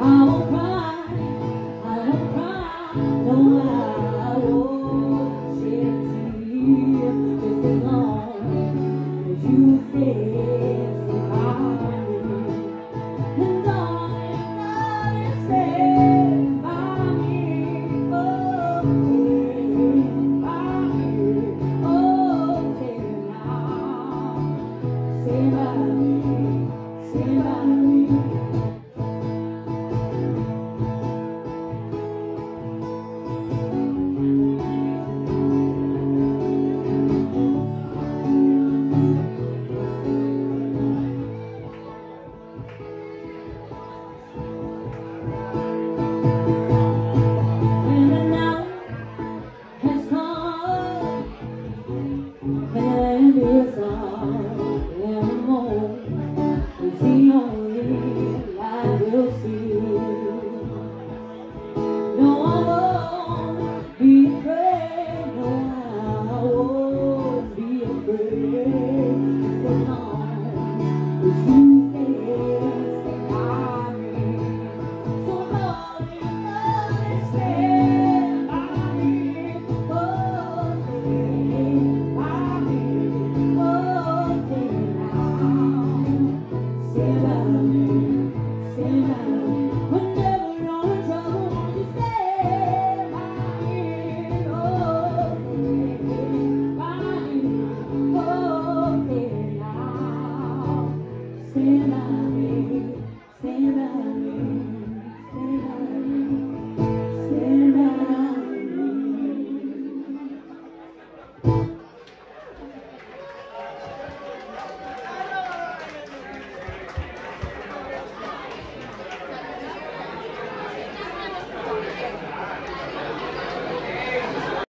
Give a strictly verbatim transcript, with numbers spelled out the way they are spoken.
won't cry, I won't cry, no, I won't shed a tear just as long as you say sorry. And darling, darling, stand by me, oh, stand by me, oh, stand now, stand by me, stand by me. And it's all anymore. It's the only light we'll see. No, I won't be afraid. No, I won't be afraid. So long as you stay by me. So long as you stay by me. Oh, stay by me. Oh, stay now. Stay by me. Stay by me. Whenever you're in trouble, won't you stay by me? Oh, stay by me. Oh, stay now. Stay by me. Stay by me. Stay by me. Stay by me.